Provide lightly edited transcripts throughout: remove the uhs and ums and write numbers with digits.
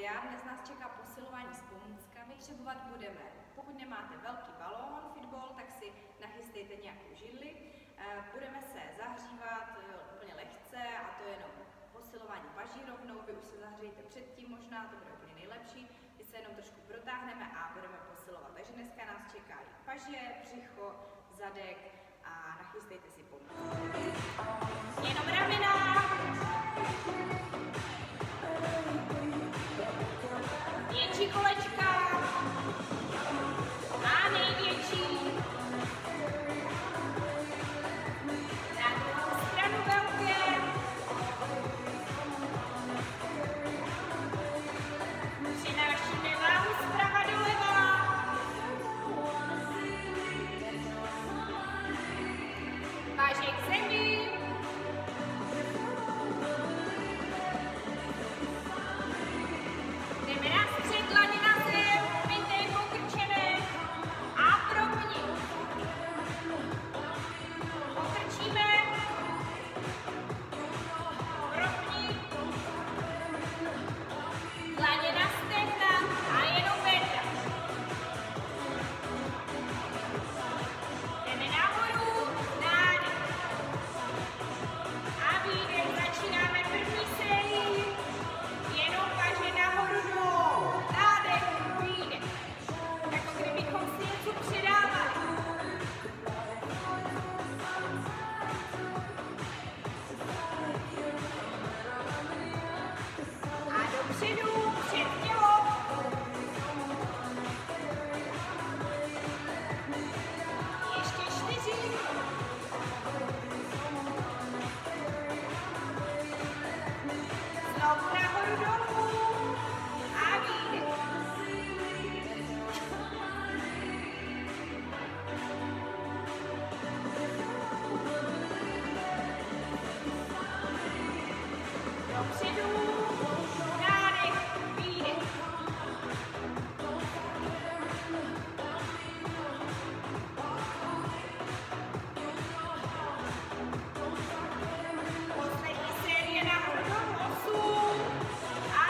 séria. Dnes nás čeká posilování s pomůckami. Potřebovat budeme, pokud nemáte velký balón, fitball, tak si nachystejte nějakou židli. Budeme se zahřívat úplně lehce a to je jenom posilování paží rovnou. Vy už se zahřejte předtím možná, to bude úplně nejlepší. My se jenom trošku protáhneme a budeme posilovat. Takže dneska nás čeká paže, břicho, zadek a nachystejte si pomůcky. Jenom ramena. Větší kolečka a největší. Na druhou stranu velké. Přinášíme váhu zprava doleva. Paže k zemi. Jdeme na střed, dlaně na zem, pětej pokrčené a propni. Pokrčíme. Propni. Dlaně na stehna a jenom bedra. Jdeme nahoru, nádech. A výdech, začínáme první sérii. Jenom paže nahoru dolů. Nádech, výdech. Jako kdybychom si něco předávali. A dopředu, před tělo. Ještě 4. Znovu nahoru dolů. A výdech. Dopředu, nádech, výdech. Poslední série nahoru dolů, 8. A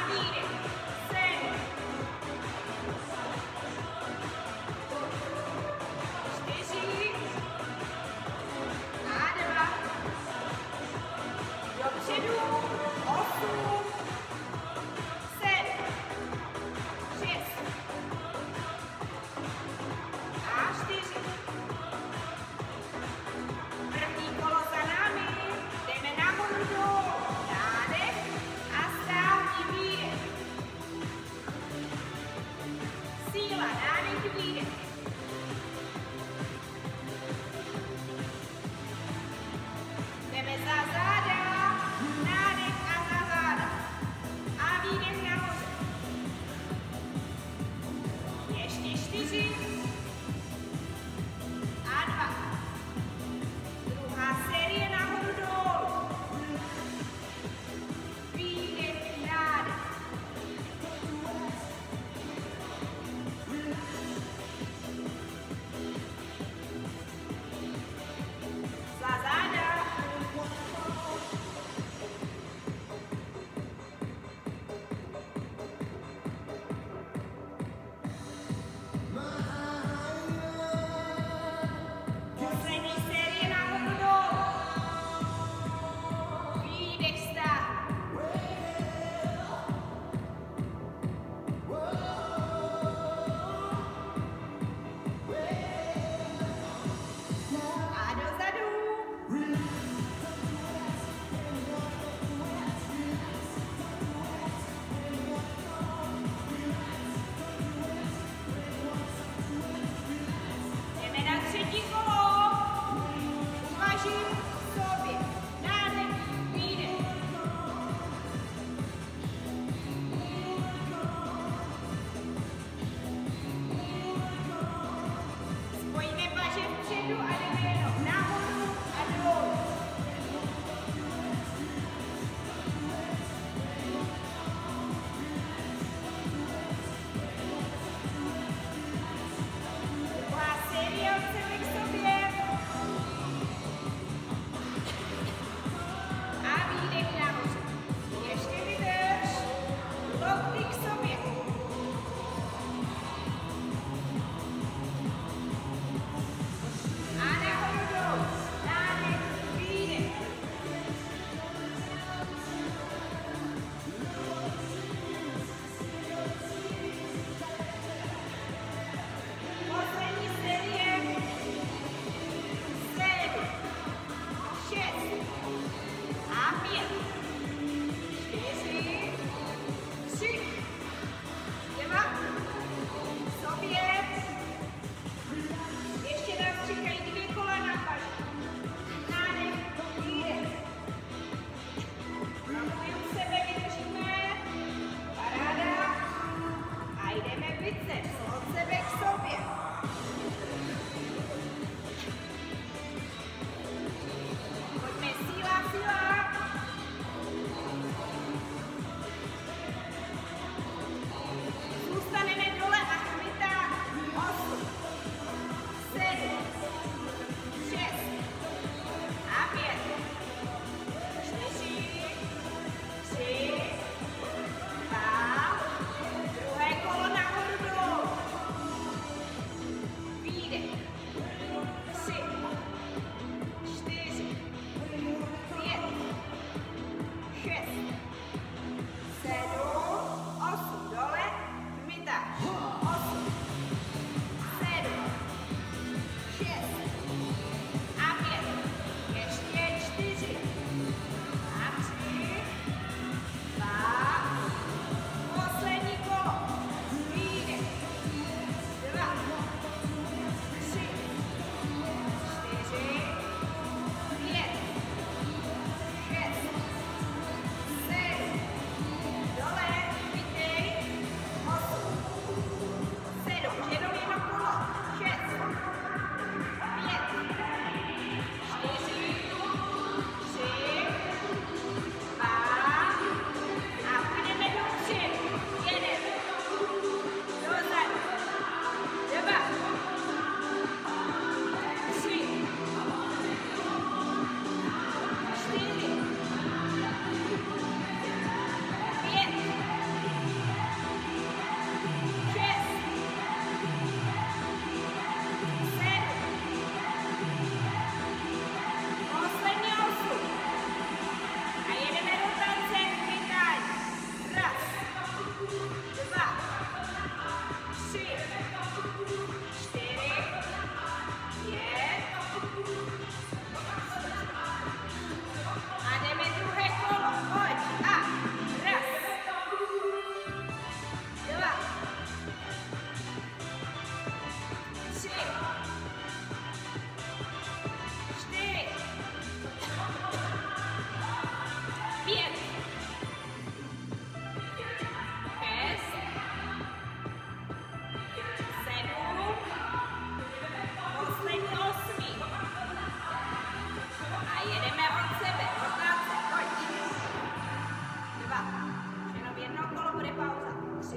pauza. 3,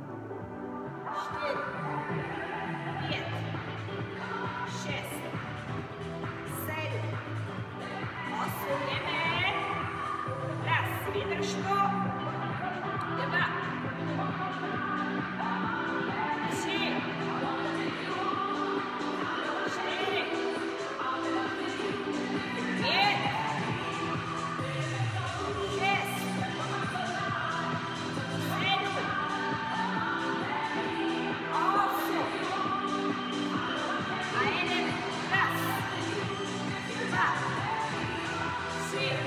4, 5, 6, 7, 8, jdeme. Raz, vydrž to. 2, 3, 4, 5, 6, 7, 8 a jedeme. Raz, 2, 3, 4,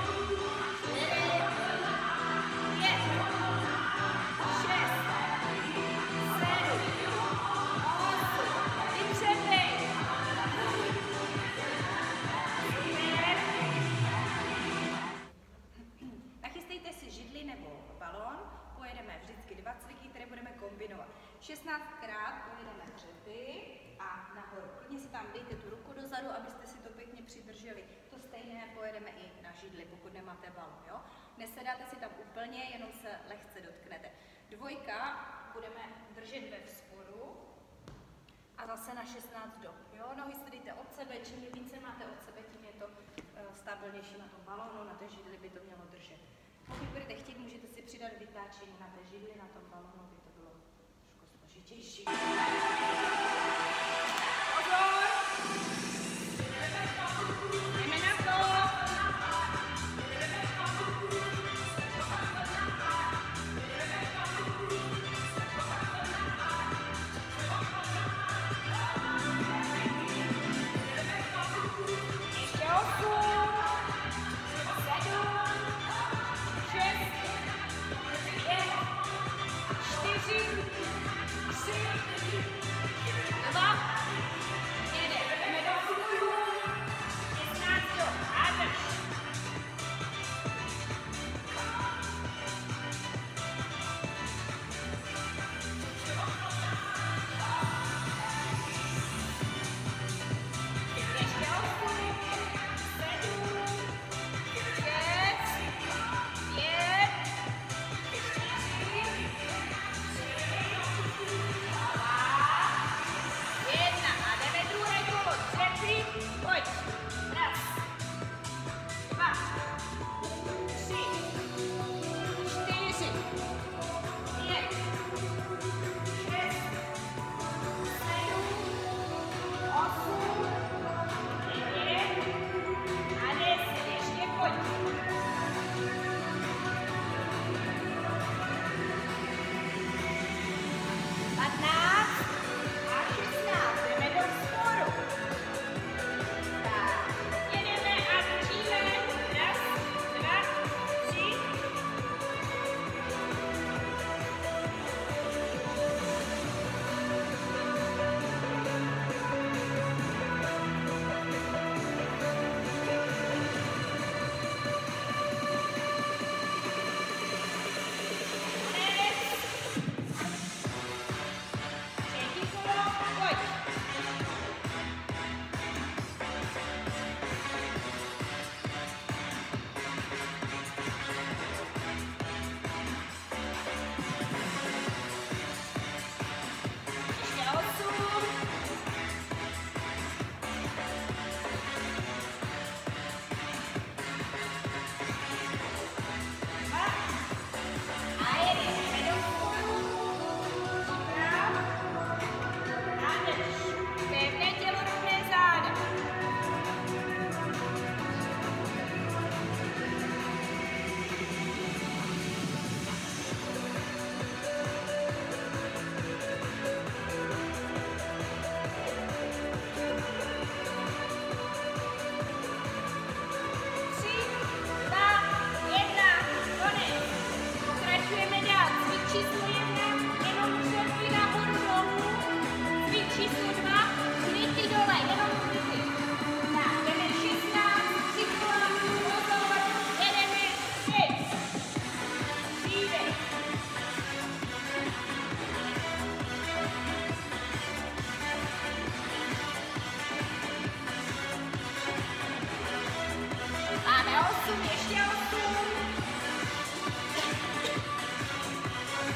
5, 6, 7, 8, vydřepej. Nachystejte si židli nebo balón, pojedeme vždycky 2 cviky, které budeme kombinovat. 16krát pojedeme dřepy a nahoru. Klidně si tam dejte tu ruku dozadu, abyste si to pěkně přidrželi. To stejné pojedeme i na židli, pokud nemáte balón. Jo? Nesedáte si tam úplně, jenom se lehce dotknete. 2 budeme držet ve vzporu a zase na 16 dob. Jo? Nohy si dejte od sebe, čím více máte od sebe, tím je to stabilnější na tom balónu, na té židli by to mělo držet. Pokud budete chtít, můžete si přidat vytáčení na té židli, na tom balónu by to bylo trošku složitější. Pozor! Jdeme na to! Ještě 8, 7, 6, 5, 4, 3, 2, 1. Jdeme do vzpůru. 16 a drž. Ještě 8, 7, 6, 5, 4, 1 a jdeme druhé kolo. Dřepy, pojď. Raz, 2, 3, 4, 5, 6, 7, 8, 9 a 10. Ještě pojď. 15 a 16. Jdeme do vzporu. Tak, jedeme a držíme. Raz, 2, 3. Třetí kolo, pojď. Ještě 8. A jedeme do vzporu. Připrav. A drž. Pevné tělo, rovné záda. Tři, 2, 1, konec. Pokračujeme dál. Cvik číslo 1, jenom dřepy nahoru dolů. Cvik číslo 2, kryty dole, jenom kryty. Tak, jdeme 16, 3 kola, pozor, jedeme 5. Přívej. Máme 8, ještě 8.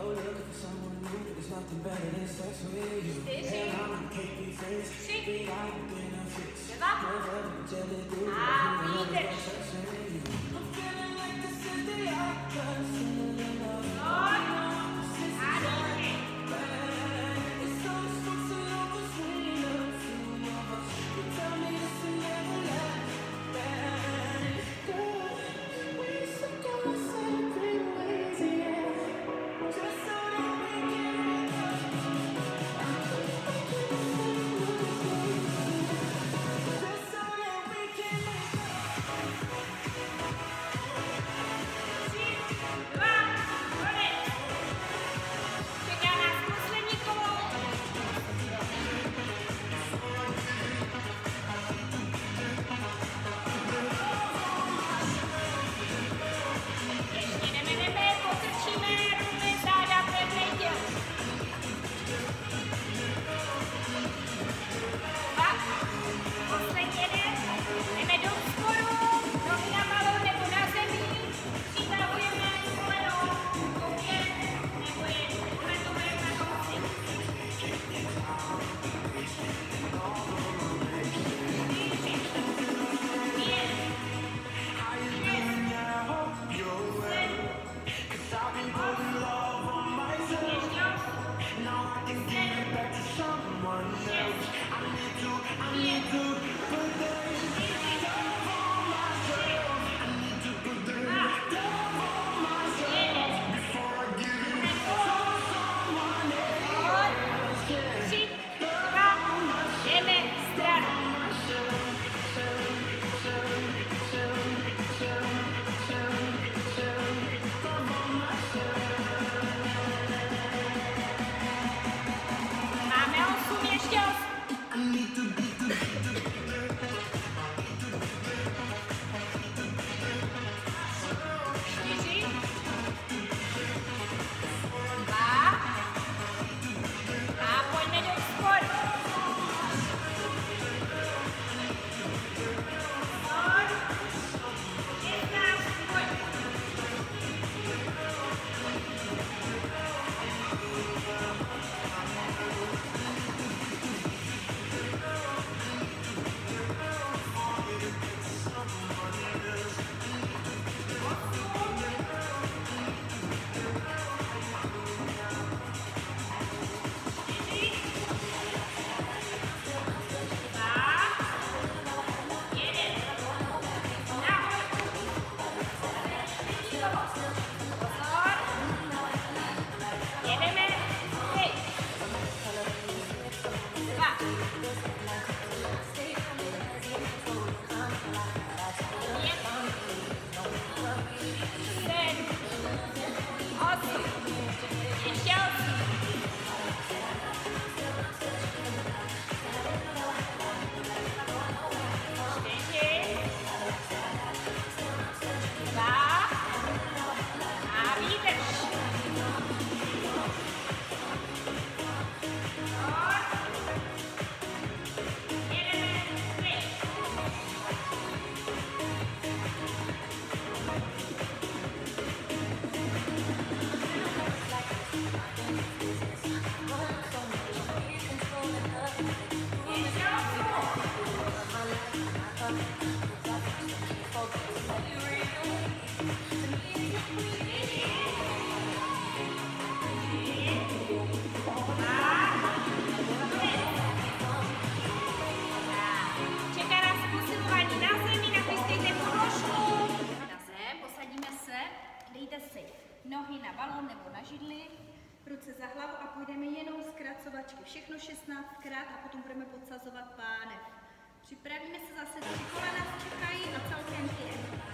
nohy na balón nebo na židli, ruce za hlavu a půjdeme jenom zkracovačky. Všechno 16krát a potom budeme podsazovat pánev. Připravíme se zase, 3 kola nás čekají a celkem 5.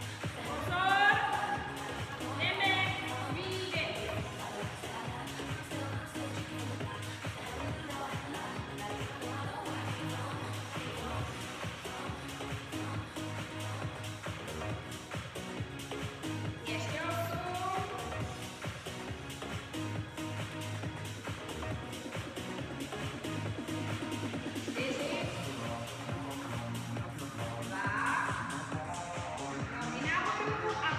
Pozor! Jdeme, výjde. Ještě 8. 4. 2. Nohy nahoru a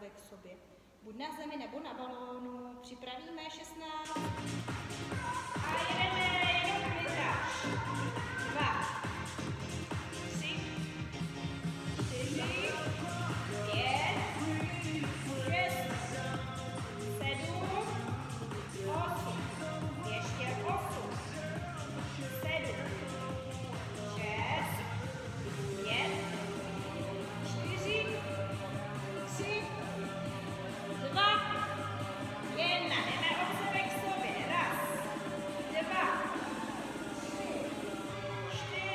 sebe k sobě. Buď na zemi nebo na balónu. Připravíme 16. A jedeme jenom kmitáž. 2, 3, 4, 5, 6, 7, 8. Ještě 8, 7, 6, 5, 4, 3, 2, 1. Jdeme od sebe k sobě. 1, 2, 3, 4,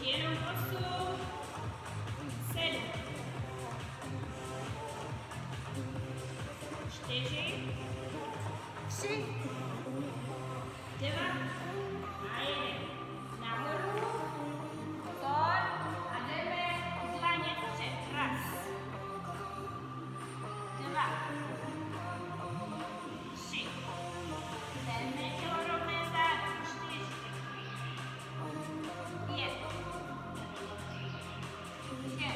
jenom 8, 7, 4, 3, 2 a 1. Nahoru, pozor a jdeme dlaně před. Raz, 2, 3, jdeme tělo rovné záda, 4, 5, 6,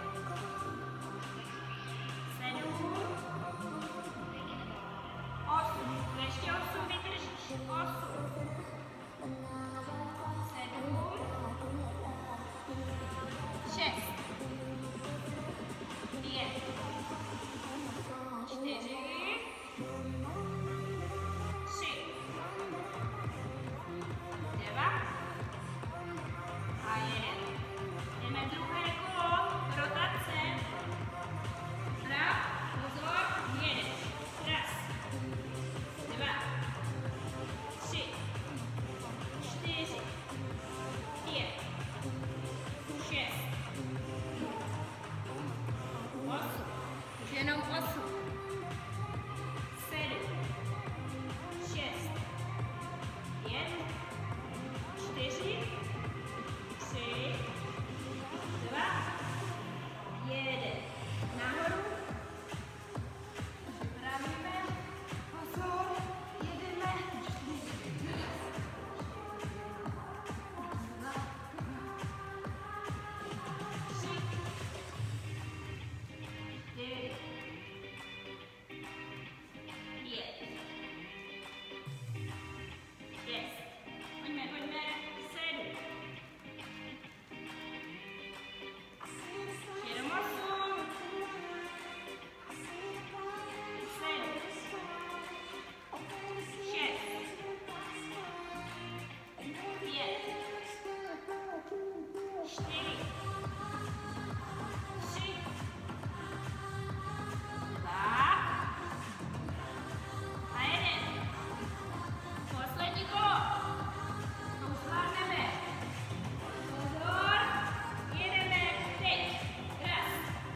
7, 8, ještě 8 vydržíš, 8, 7, 6, 5, 4, 3, 2 a 1. Jdeme druhé kolo, rotace. Prav, pozor, jedeš. Raz, 2, 3, 4, 5, 6, 8, už jenom 8, 7, 6, 5, 4, 3, 2, 1. Nahoru. Připravíme. Pozor, jedeme. 3, 4, 5, 6. Pojďme, 7. Jenom 8, 7, 6, 5, 4, 3, 2 a 1. Poslední kolo. To už zvládneme. Pozor, jedeme teď. Raz.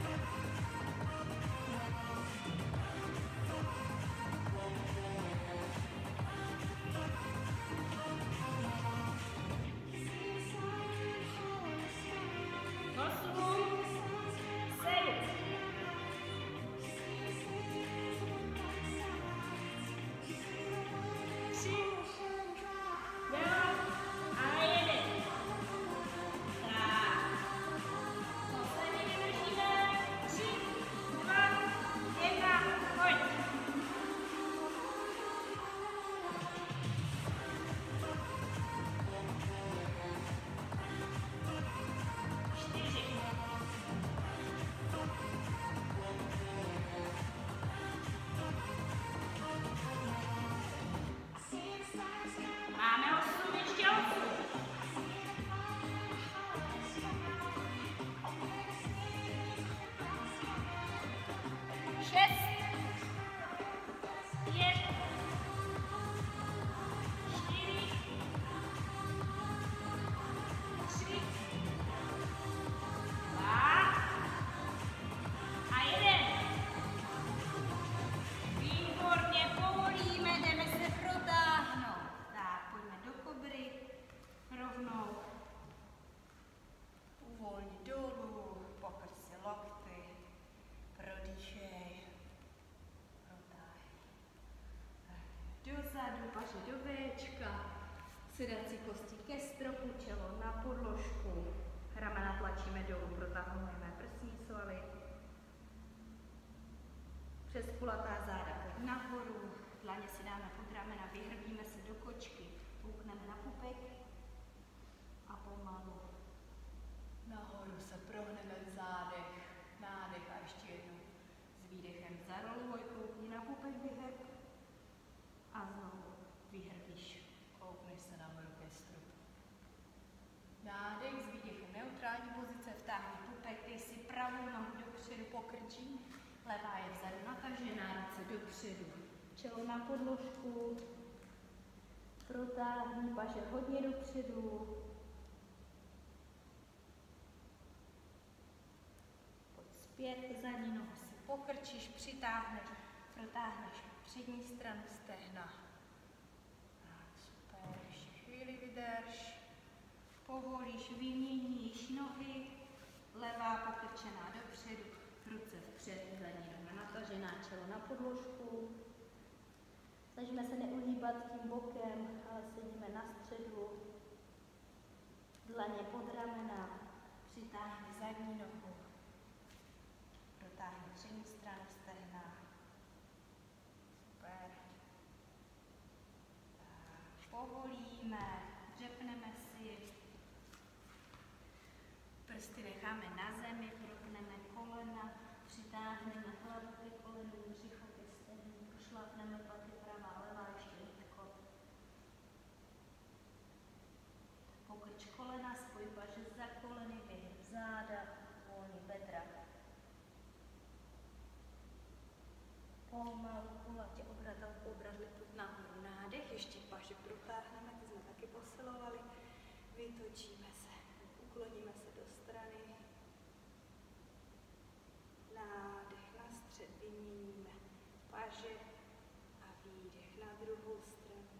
8, 7, 3, 2 a 1. Tak. Poslední vydržíme. 3, 2, 1, pojď. 4, 8, ještě 8. 6, 5, 4, 3, 2 a 1. Výborně, povolíme, jdeme se protáhnout. Tak, pojďme do kobry, rovnou. Uvolni dolů, pokrč si lokty, prodýchej, protáhni. Dozadu, paže do Včka, sedací kosti ke stropu, čelo na podložku, ramena tlačíme dolů, protahujeme prsní svaly. Přes kulatá záda nahoru, dlaně si dáme pod ramena, vyhrbíme se do kočky, poukneme na pupek a pomalu nahoru se prohneme v zádech, nádech a ještě jednou s výdechem zaroluj, koukni na pupek, vyhrb a znovu vyhrbíš, koukneš se nahoru ke stropu. Nádech s výdechem, neutrální pozice, vtáhni pupek, dej si pravou nohu dopředu po krčí, levá je vzadu natažená, ruce dopředu, čelo na podložku, protáhni paže hodně dopředu Zpět, zadní nohu si pokrčíš, přitáhneš, protáhneš přední stranu stehna. Tak, super, ještě chvíli vydrž. Povolíš, vyměníš nohy, levá pokrčená dopředu, ruce vpřed, zadní noha natažená, čelo na podložku. Snažíme se neuhýbat tím bokem, ale sedíme na středu. Dlaně pod ramena, přitáhni zadní nohu, protáhni přední stranu stehna. Super. Tak, povolíme, dřepneme si. Prsty necháme na zemi, propneme kolena, přitáhneme hlavu ke kolenu, břicho ke stehnu, pošlápneme paty pravá, levá, ještě lítko. Pokrč kolena, spoj paže za koleny, vyhyb záda, volný bedra. Pomalu kulatě obratli put nahoru, nádech, ještě paže protáhneme, ty jsme taky posilovali. Vytočíme se, ukloníme se do strany. Nádech na střed, vyměníme paže a výdech na druhou stranu.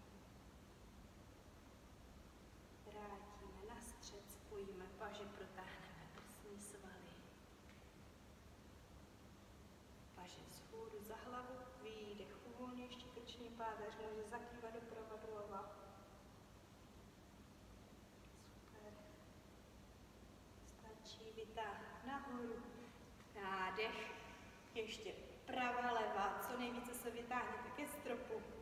Vrátíme na střed, spojíme paže, protáhneme prsní svaly. Paže vzhůru za hlavu, výdech, uvolně ještě krční páteř, může zakývat doprava, doleva. Super. Stačí vytáhnout nahoru. Nádech, ještě pravá, levá, co nejvíce se vytáhněte ke stropu.